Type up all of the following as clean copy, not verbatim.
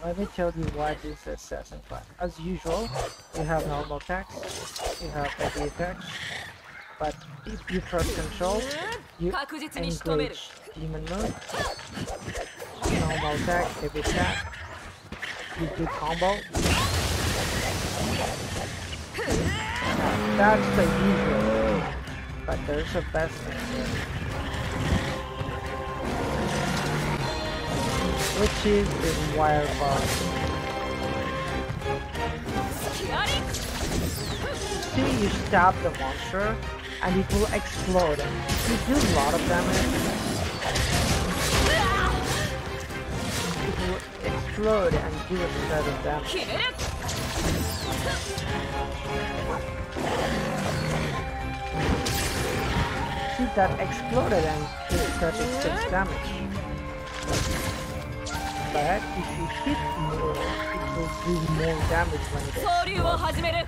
Let me tell you why this is assassin class. As usual, you have normal attacks, you have heavy attacks, but if you trust control, you engage demon mode, normal attack, heavy attack, you do combo. That's the usual, but there's a best thing here, which is this wire bar. See, you stab the monster and it will explode. You do a lot of damage. It will explode and do a set of damage. See, that exploded and did 36 damage. But if you hit more, it will do more damage when it explodes.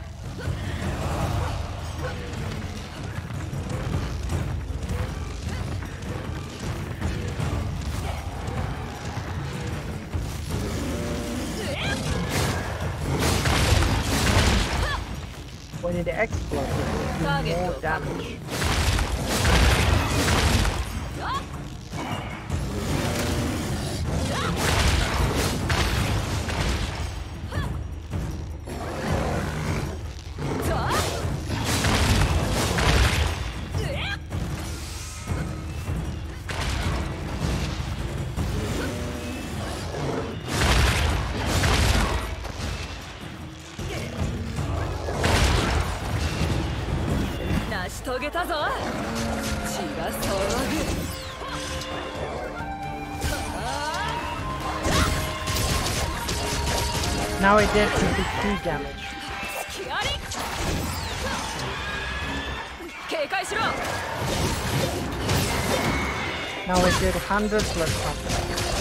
When it explodes, it will do more damage. Now it did 52 damage. Now it did 100 plus something.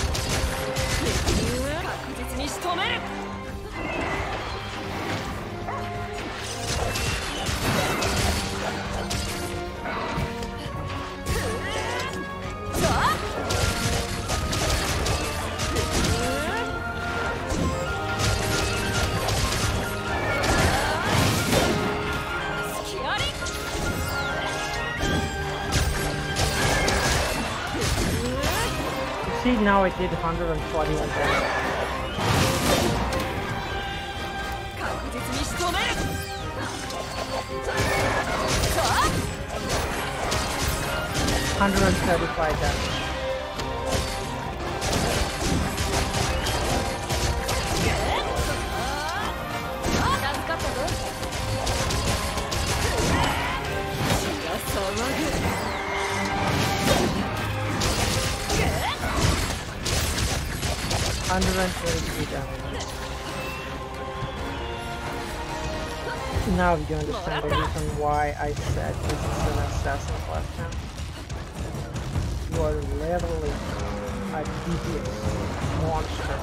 See, now it did 141 damage. $135 damage. $123. Now you understand the reason why I said this is an assassin class now. You are literally a DPS monster.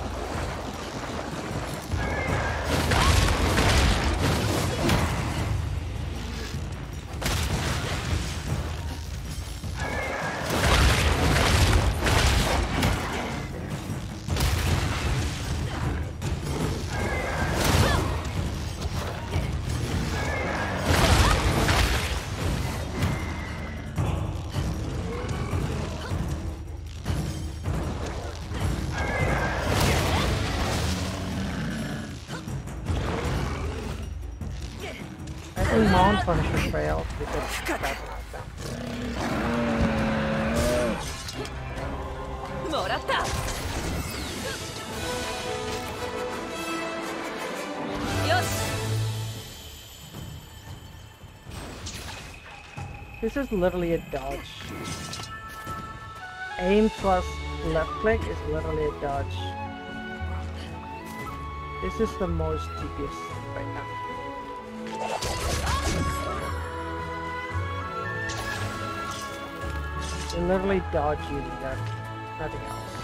Mount Punisher failed because that knockdown. This is literally a dodge. Aim plus left click is literally a dodge. This is the most DPS right now. You literally dodge using that, nothing else.